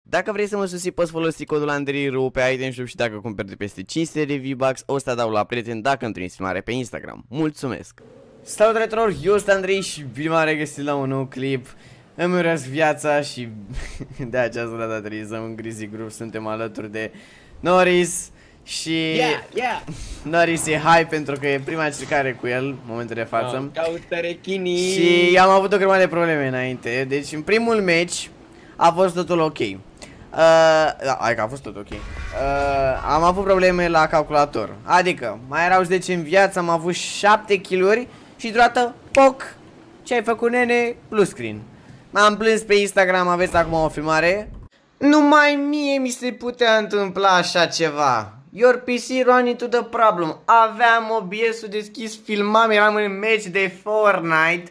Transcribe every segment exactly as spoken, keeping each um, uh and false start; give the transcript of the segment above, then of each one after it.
Dacă vrei să mă susții, poți folosi codul AndreiRu pe ItemShop și dacă cumperi de peste cinci sute de V-Bucks, o să dau la prieten dacă îmi trimiți filmare pe Instagram. Mulțumesc! Salut retror, eu sunt Andrei și bine m-am regăsit la un nou clip. Îmi urăsc viața și de această dată aterizăm în Greasy Groove. Suntem alături de Norris și yeah, yeah. Norris e hype pentru că e prima încercare cu el în momentul de față. Oh, caută rechinii. Și am avut o grămadă de probleme înainte. Deci în primul match a fost totul ok. Uh, da, hai că a fost tot ok. Uh, am avut probleme la calculator. Adică mai erau zece în viață, am avut șapte kill-uri și deodată, poc, ce ai făcut, nene? Blue screen. M-am plâns pe Instagram, aveți acum o filmare. Numai mie mi se putea întâmpla așa ceva. Your P C run into the problem. Aveam O B S-ul deschis, filmam, eram în match de Fortnite.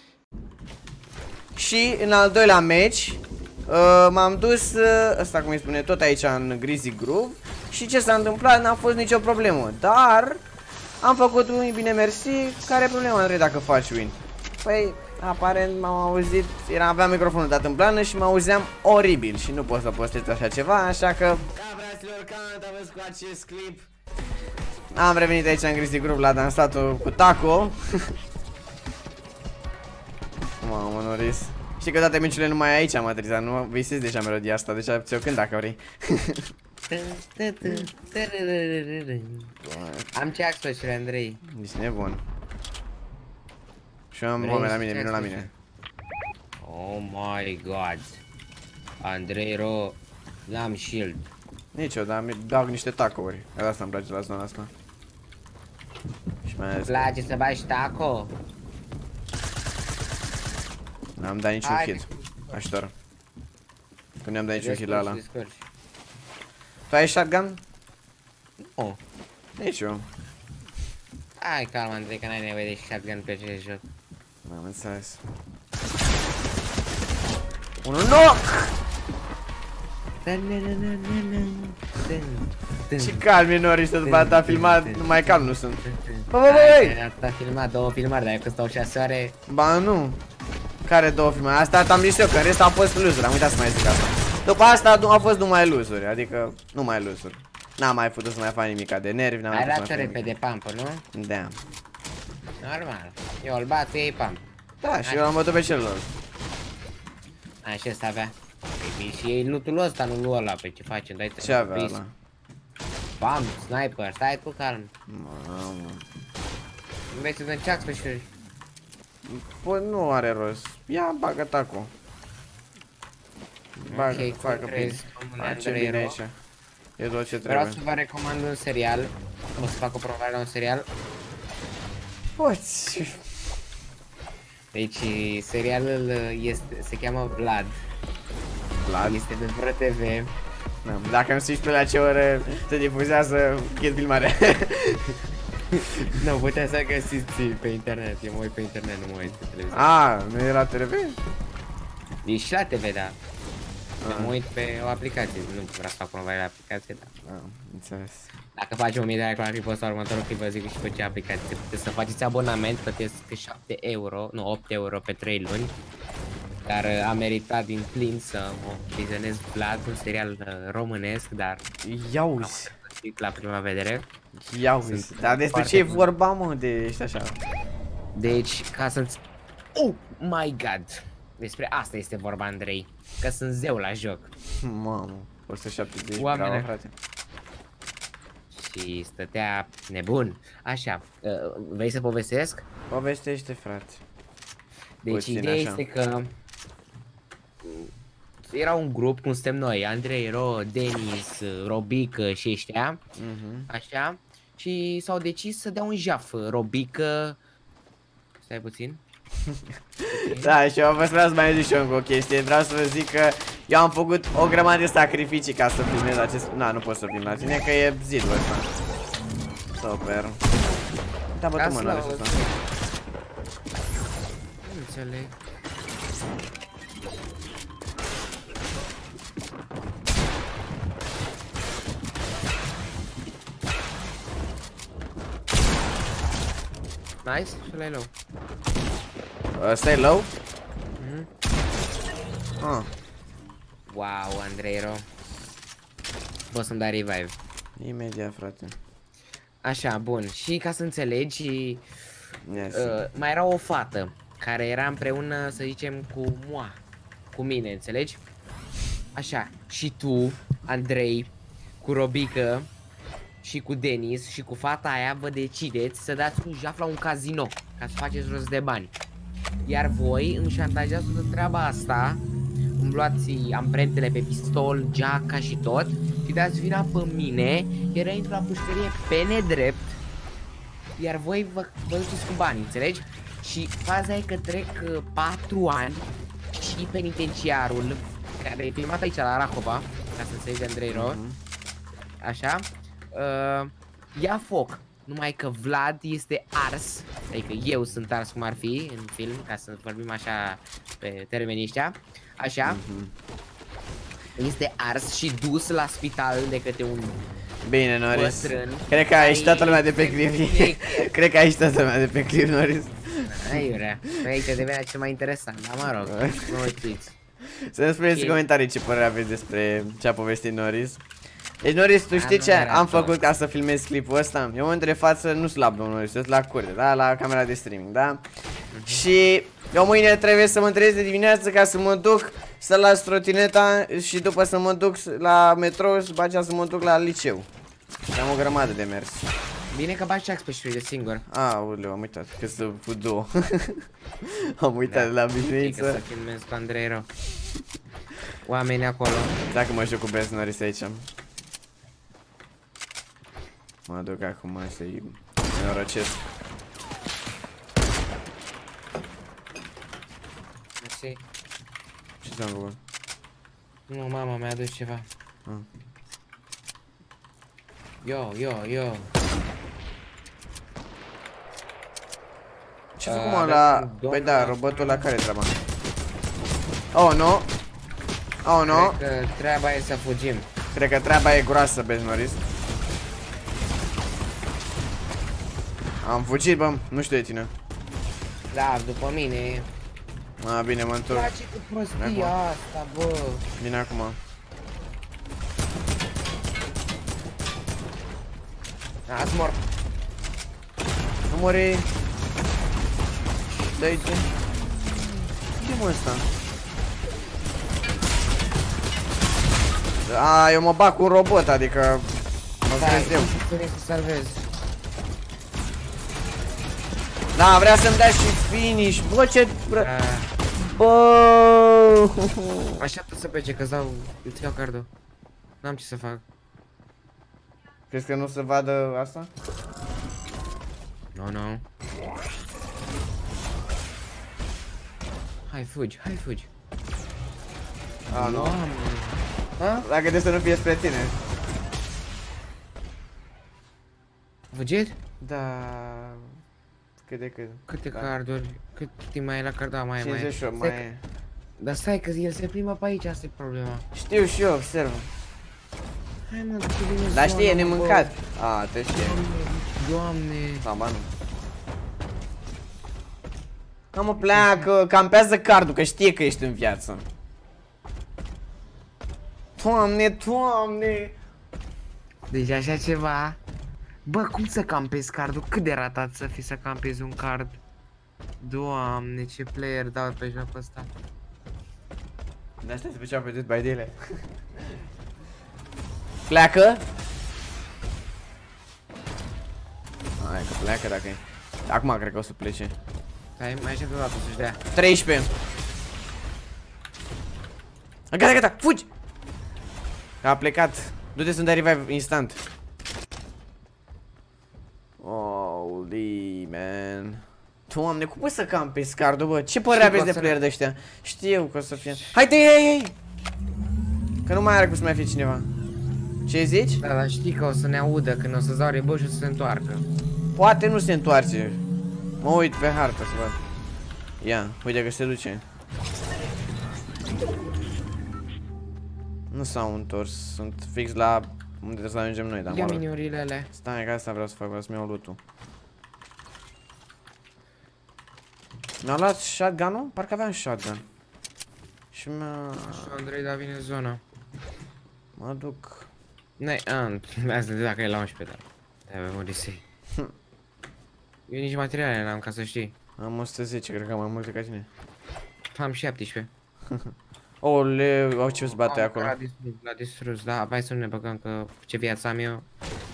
Și în al doilea match uh, m-am dus, uh, ăsta cum îi spune, tot aici în Greasy Groove. Și ce s-a întâmplat? N-a fost nicio problemă. Dar am făcut un bine mersi. Care e problema, Andrei, dacă faci win? Păi, aparent m-am auzit, era, aveam microfonul dat în plană și mă auzeam oribil. Și nu pot să postez așa ceva, așa că... Da, fraților, cam am văzut cu acest clip. Am revenit aici în Greasy Groove la dansatul cu Taco. Mamă, Norris. Știi că toate meciurile numai aici am aterizat, nu visezi deja melodia asta, deja ți-o cânt dacă vrei. Am ce axoșuri, Andrei. Ești nebun. Și eu am bombe la mine, vino la mine. Oh my god. AndreiRu, n-am shield. Nici eu, dar dau niște tacouri. Asta îmi place la zona asta. Și mai ales... Place să bagi taco? N-am dat niciun hit. Ajutor. Că nu am dat niciun hit la ăla. Tu ai shotgun? Nu. Nici eu. Hai calma, Andrei, că n-ai nevoie de shotgun pe acest joc. M-am înțeles. Unul knock! Și calm e, Norris, după aceea a filmat, numai calm nu sunt. Bă, bă, băi! A filmat două filmări, dar că stau șase ore. Ba nu. Care două filmări? Asta am zis eu, că în rest a fost loser, am uitat să mai zic asta. După asta a fost numai loser, adică numai loser. N-am mai putut să mai fac nimica de nervi, n-am mai putut să mai fac repede pump, nu? Da. Normal. Eu îl bat, tu iei pump. Da, și eu am bătut pe celălalt. Așa ăsta avea. Păi și iei lootul ăsta, nu lui ăla, pe ce facem, dai ce avea ăla? Bam, sniper, stai tu calm. Mamă. Nu vrei să dăm ceac speciuri? Păi nu are rost. Ia, bagă taco. Bagă, ok, facă bine. Face bine aici. E tot ce trebuie. Vreau să vă recomand un serial. O să fac o promovare la un serial. Poți. Deci serialul este, se cheamă Vlad. Vlad? Este de V R T V. Dacă îmi zici pe la ce oră se difuzează, chit filmare. Nu, puteți să găsiți pe internet. Eu mă uit pe internet, nu mă uit pe televizor. Ah, nu e la T V? E și la T V, da. Mă uit pe o aplicație. Nu vreau să fac promovare la aplicație, da. Ah, înțeles. Dacă faci o mie de like la clipul ăsta, următorul clip vă zic și pe ce aplicație. Puteți să faceți abonament, plătesc șapte euro, nu opt euro pe trei luni. Dar a meritat din plin să mă vizionez Vlad, un serial uh, românesc, dar iauzi la prima vedere. Iauzi, dar despre ce e vorba, mă, de ești așa? Deci, ca să-ți... Oh my god! Despre asta este vorba, Andrei. Că sunt zeu la joc. Mamă, o sută șaptezeci, oameni, bravo, frate. Și stătea nebun. Așa, uh, vrei să povestesc? Povestește, frate. Deci puțin ideea așa. este că era un grup cum suntem noi, AndreiRu, Denis, Robică și ăștia, uh-huh. Așa, și s-au decis să dea un jaf. Robică, stai puțin. Da, și eu vă vreau să mai zic și eu încă o chestie. Vreau să vă zic că eu am făcut o grămadă de sacrificii ca să filmez acest... Na, nu pot să film la tine, că e zidul ăsta. Super. Da, bătă mâna are ăsta. Nu înțeleg. Nice, și ăla e low. Ăsta e low? Mhm. Ah. Wow, Andreiro. Poți să-mi dai revive. Imediat, frate. Așa, bun. Și ca să înțelegi, Yes. uh, mai era o fată care era împreună, să zicem, cu moa, cu mine, înțelegi? Așa. Și tu, Andrei, cu Robică și cu Denis și cu fata aia vă decideți să dați un jaf la un casino ca să faceți rost de bani. Iar voi îmi șantajați toată treaba asta, îmi luați amprentele pe pistol, geaca și tot și dați vina pe mine, iar eu intru la pușcărie pe nedrept, iar voi vă, vă duceți cu bani, înțelegi? Și faza e că trec uh, patru ani și penitenciarul, care e filmat aici la Rahova, ca să înțelegi, Andreiro, mm-hmm. Așa, uh, ia foc. Numai că Vlad este ars, adică eu sunt ars cum ar fi în film, ca să vorbim așa pe termenii ăștia, așa, mm-hmm. Este ars și dus la spital de către un Bine, Norris. bătrân. Cred că ai ieșit toată lumea de pe clip. Cred că ai ieșit toată lumea de pe clip, Norris. Aiurea, aici devenea cel mai interesant, dar mă rog, nu știți. Să ne spuneți în comentarii ce părere aveți despre ce a povestit Norris. Deci, Norris, tu știi ce am făcut ca să filmez clipul ăsta? Eu în momentul de față nu sunt la Norris, sunt la curte, da? La camera de streaming, da? Și eu mâine trebuie să mă trezesc de dimineață ca să mă duc să las trotineta și după să mă duc la metrou și după aceea să mă duc la liceu. Și am o grămadă de mers. Bine că bași Jax pe știri de singur. Aoleu, am uitat că sunt cu două. Am uitat de la bijuiță. Să filmez cu Andreiro. Oamenii acolo. Dacă mă joc cu Best Norris aici. Mă duc acum să-i norocesc. Mersi. Ce ți-am făcut? Nu, mama mi-a adus ceva. Ah. Yo, yo, yo. Ce fac mă la... Păi da, robotul la care treaba? Oh, nu. Oh, nu. Cred că treaba e să fugim. Cred că treaba e groasă, Best Norris. Am fugit, bă, nu știu de tine. Da, după mine. A, bine, mă întorc. Ce cu prostia asta, bă. Vine acum. Ați mor. Nu mori. Dă-i ce? Ce mă ăsta? A, eu mă bag cu un robot, adică mă crezi eu. Trebuie să salvezi. Da, vrea să-mi dea și finish. Bă, ce... Da. Bă. Așteaptă să plece, că-ți dau... Îți iau cardul. N-am ce să fac. Crezi că nu se vadă asta? Nu, nu. Hai, fugi, hai, fugi. A, nu. Ha? Dacă de să nu fie spre tine. Fugit? Da... Cât de cât. Câte Da. carduri? Cât timp mai e la card? Da, mai e, mai e. cincizeci și opt, mai e. Dar stai că el se plimbă pe aici, asta e problema. Știu și eu, observ. Hai mă, ce vine Dar știi, e zona, nemâncat. A, te știe. Doamne. Da, ba nu. Că mă pleacă, campează cardul, că știe că ești în viață. Doamne, doamne. Deci așa ceva. Bă, cum să campezi cardul? Cât de ratat să fii să campezi un card? Doamne, ce player dau pe jocul ăsta. De asta se făceau pe Dead by Daylight. Pleacă? Hai că pleacă dacă e. Acum cred că o să plece. Hai, mai aștept o dată să-și dea. treisprezece. Gata, gata, fugi! A plecat. Du-te să-mi dai revive instant. Holy man. Doamne, cum poți să campezi cardul, bă? Ce părere aveți de player de ăștia? Știu că o să fie. Hai, dă-i, ei, ei! Că nu mai are cum să mai fie cineva. Ce zici? Da, dar știi că o să ne audă când o să-ți dau rebuș și o să se întoarcă. Poate nu se întoarce. Mă uit pe hartă să văd. Ia, uite că se duce. Nu s-au întors, sunt fix la unde trebuie să ajungem noi, dar Ia mă rog. miniurilele. Stai, că asta vreau să fac, vreau să-mi iau loot-ul. Mi-a luat shotgun-ul? Parcă aveam shotgun. Și mi-a... Așa, Andrei, da, vine zona. Mă duc. N-ai, a, asta de dacă e la unsprezece, dar... De-aia mă disei. Eu nici materiale n-am, ca să știi. Am o sută zece, cred că am mai multe ca tine. Am șaptesprezece. Ole, au ce-ți bate acolo? L-a distrus, l-a distrus, da, hai să nu ne băgăm că ce viața am eu.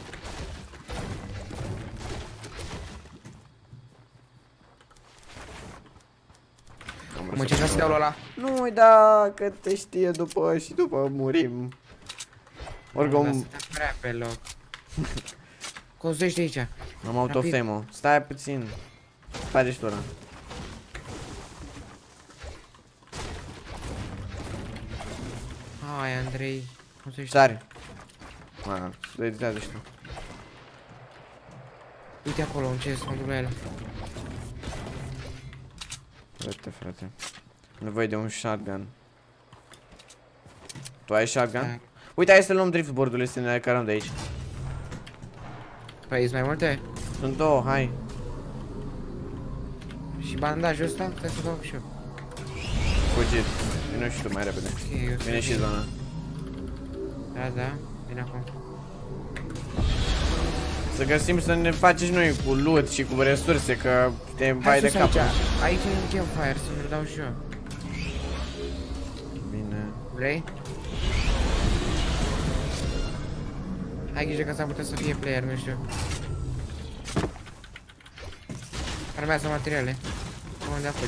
Mă încerca să dau la ăla. Nu-i da, că te știe după și după murim. Oricum... Dar prea pe loc. Cozește aici. Am autofemo. Stai puțin. Stai de ăla. Hai, Andrei. Cozește. Sari. Ma, să editează și tu. Uite acolo, un chest, mă duc la el. Uite, frate. Nevoie de un shotgun. Tu ai shotgun? Da. Uite, hai să luăm driftboard-urile, să ne carăm de aici. Păi, mai multe? Sunt două, hai. Și bandajul ăsta? Trebuie să fac și eu. Fugit. Vino și tu mai repede. Okay, Vine și zona. Da, da, vine acum. Să găsim să ne facem noi cu loot și cu resurse, că te vai de cap. Aici, aici e un campfire, să mi-l dau și eu. Bine. Vrei? Hai grijă că s-ar putea să fie player, nu știu. Armează materiale. Unde a fost?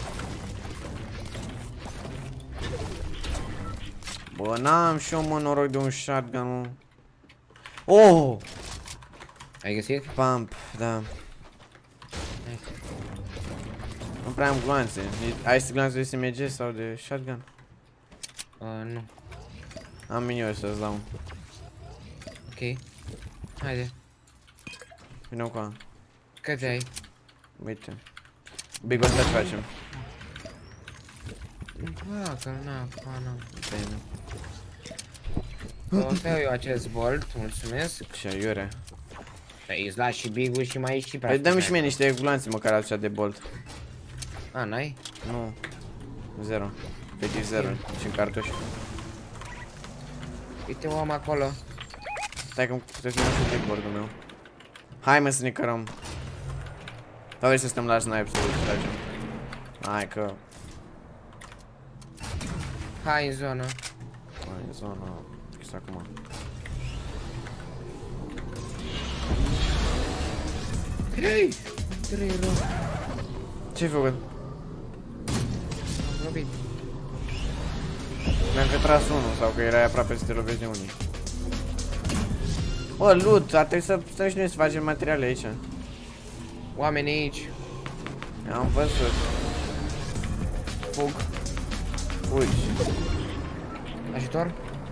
Bă, n-am și eu, mă, noroc de un shotgun. Oh! Ai găsit? Pump, da. Hai. Nu prea am gloanțe. Ai să gloanțe de S M G sau de shotgun? Uh, nu. Am miniori să-ți dau. Ok. Haide. Vino cu a. Câte ai? Uite. Big ăsta ce facem? Bă, că n-am, n-am. Bine. O să iau eu acest bolt, mulțumesc. Și aiure. Păi îți lași și big-ul și mai ești și Păi dă-mi și mie niște gloanțe măcar așa de bolt. A, n-ai? Nu. Zero. Efectiv zero. Și în cartuș. Uite om acolo. Stai că trebuie să iau și clipboard-ul meu. Hai mă să ne cărăm. Sau vrei să stăm la snipe să tragem? Hai că... Hai în zonă. Hai în zona... Chis acum. Trei! Trei rău. Ce-ai făcut? Am lovit. Mi-am că tras unul sau că erai aproape să te lovești de unii. Bă, loot, ar trebui să stăm și noi să facem materiale aici. Oameni aici. Am văzut. Fug. Fugi. Ajutor?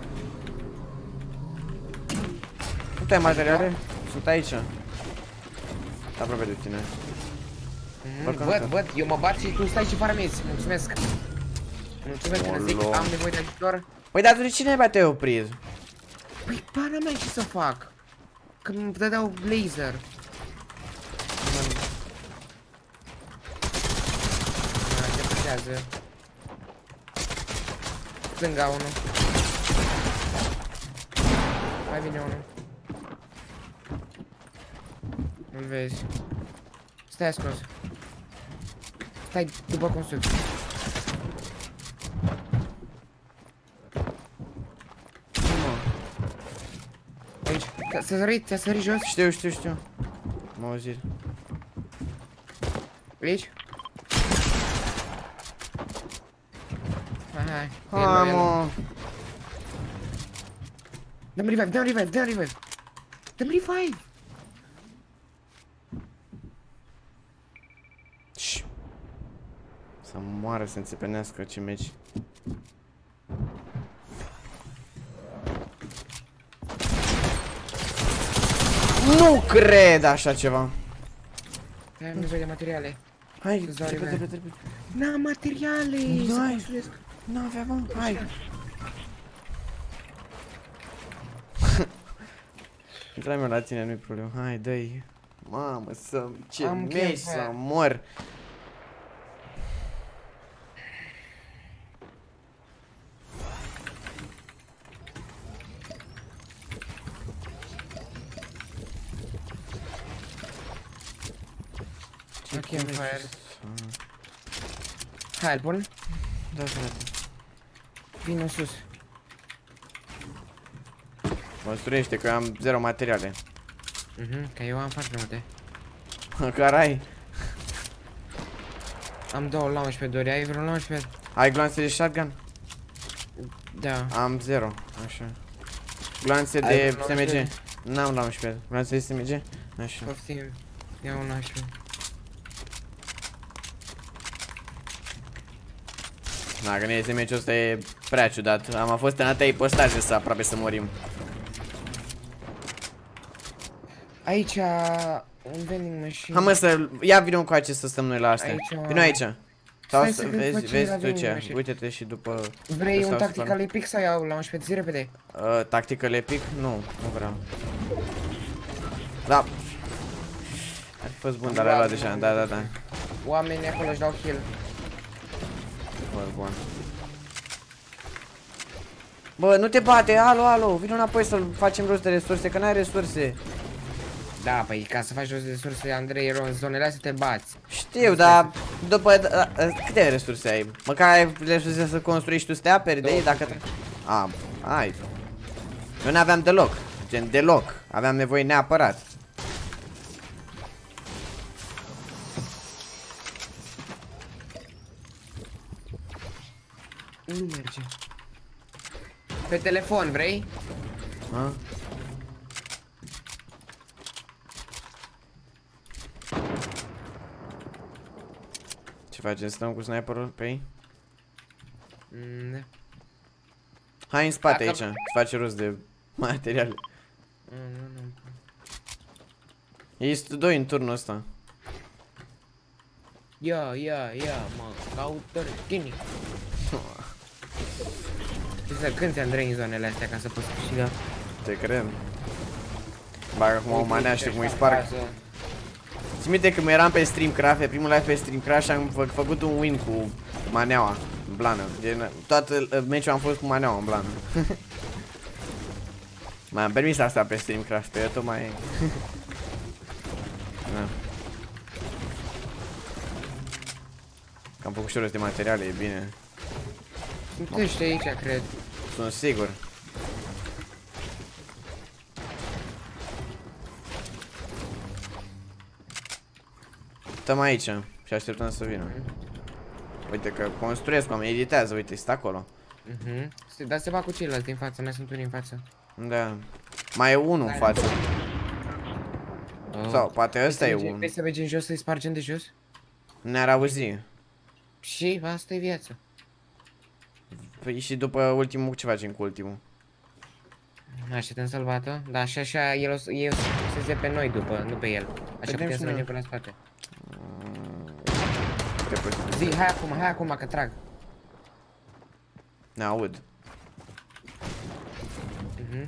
Nu te ai materiale? Sunt aici. Sunt aproape de tine. Mm, Bă, văd, văd, eu mă bat și tu stai și farmezi. Mulțumesc. Mulțumesc că zic, am nevoie de ajutor. Păi dar tu de cine ai te-ai oprit? Păi pana mea, ce să fac? Că îmi dădeau laser. Se putează. Stânga unul. Mai vine unul. Nu-l vezi. Stai ascuns. Stai după construcție. Aici. Ți-a sărit, ți-a sărit jos. Știu, știu, știu. M-au auzit. Aici. Hai, hai. Hai, mă. Dă-mi revive, dă-mi revive, dă-mi revive. Dă-mi revive. Să moară, să înțepenească ce meci. Nu cred așa ceva. Hai, am nevoie de materiale. Hai, Îți dau repede, revive. repede, repede. N-am materiale. Nu să ai. construiesc. N-avea, mă, hai. Intra meu la tine, nu-i problemă. Hai, dă-i. Mamă, să ce Am meci, campfire. să mor. Ok, fire. Hai, îl pun? Da, frate. Vino sus. Construiește, că eu am zero materiale. Mhm, că eu am foarte multe. Care ai? Am două la unsprezece, Dori, ai vreun la unsprezece? Ai gloanțe de shotgun? Da. Am zero, așa. Gloanțe Ai de vreun S M G? unsprezece? N-am la unsprezece. Gloanțe de S M G? Așa. Poftim. Ia un la unsprezece. Da, că S M G-ul ăsta e prea ciudat. Am fost în atâtea ipostaze să aproape să murim. Aici, un vending machine. Hai mă să... Ia vină cu acest să stăm noi la astea. Aici, Vino aici. Sau Stai să să vezi, facem vezi la tu vending ce. machine. Uite-te și după... Vrei ăsta un o să tactical epic sau iau la unsprezece? Zi repede. Uh, tactical epic? Nu, nu vreau. Da. Ar fi fost bun, Am dar ai luat luat, deja. am Da, luat. da, da. Oamenii acolo își dau heal. Bă, bun. Bă, nu te bate, alo, alo, vino înapoi să facem rost de resurse, că n-ai resurse. Da, păi ca să faci rost de resurse, Andrei, în zonele astea te bați. Știu, dar după... Da, câte resurse ai? Măcar ai resurse să construiești tu să te aperi de ei dacă... A, ai. Eu n-aveam deloc, gen deloc, aveam nevoie neapărat. Nu merge. Pe telefon, vrei? A? Ce facem? Stăm cu sniperul pe ei? Mm, Hai în spate Dacă- aici, îți face rost de materiale. nu, nu, nu. Ei sunt doi în turnul ăsta. Ia, ia, ia, mă, caută tini. Trebuie să cânti, Andrei, în zonele astea ca să poți câștiga. Te cred. Bagă acum o manea și cum îi sparg. Ți minte când eram pe Streamcraft, pe primul live pe Streamcraft și am fă făcut un win cu maneaua în blană. Gen, toată uh, meciul am fost cu maneaua în blană. M-am permis asta pe Streamcraft, pe eu tot mai... Da. Că am făcut și rost de materiale, e bine. Tu ești aici, cred. Sunt sigur. Stăm aici și așteptăm să vină. Uite că construiesc, am editează, uite, stă acolo. Mhm. Dar se va cu ceilalți din față, mai sunt unii în față. Da. Mai e unul în față. Oh. Sau poate ăsta e Vrei unul. să mergem jos, să-i spargem de jos? Ne-ar auzi. Și asta e viața. Păi și după ultimul, ce facem cu ultimul? Așteptăm să-l bată? Da, așa, așa, el o să, el o să se pe noi după, nu pe el. Așa Vedem putem și să noi. mergem până în spate. Te poți... Zi, hai acum, hai acum, că trag. Ne aud. Mhm.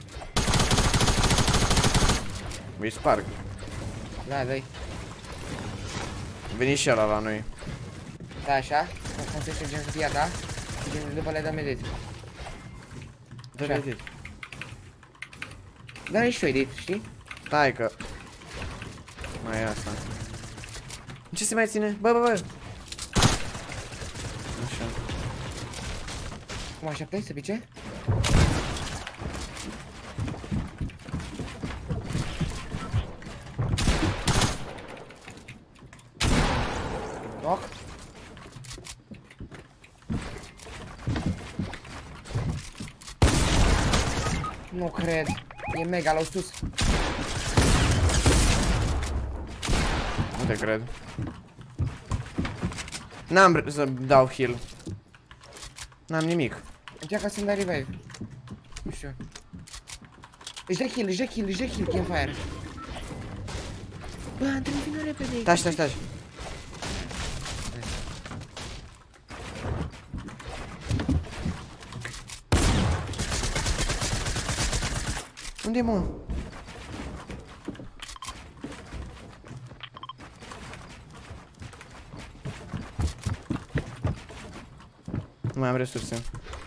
Îi sparg. Da, dai. Veni și ăla la noi. Da, așa. Cum se ștergem să fie, da? Și după le dăm edit. Dă-le Așa. edit. Dar e și edit, știi? Stai că... Mai e asta. Ce se mai ține? Bă, bă, bă! Așa. Cum așteptai să pice? Loc. Nu cred. E mega la sus. Nu te cred. N-am să dau heal. N-am nimic. Încearcă să-mi dai revive. Nu știu. Își dă heal, își dă heal, își dă heal, Campfire. Bă, Andrei, vină repede. Taci, taci, taci. Unde e, mă? Nu mai am resurse.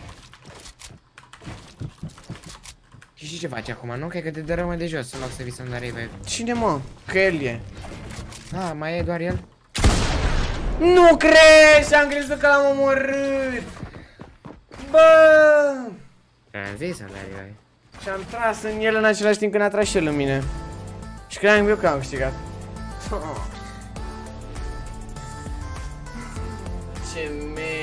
Și știi ce faci acum, nu? Cred că te dă rău mai de jos, în loc să vii să-mi dai revive. Cine, mă? Că el e. Ah, mai e doar el? Nu crezi! Am crezut că l-am omorât! Bă! Am zis, Andrei. Și am tras în el în același timp când a tras și el în mine. Și cream eu că am câștigat. Ce